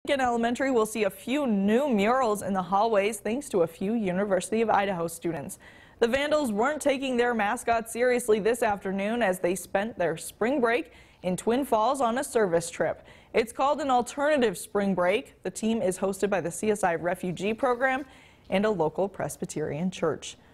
Elementary will see a few new murals in the hallways thanks to a few University of Idaho students. The Vandals weren't taking their mascot seriously this afternoon as they spent their spring break in Twin Falls on a service trip. It's called an alternative spring break. The team is hosted by the CSI Refugee Program and a local Presbyterian church.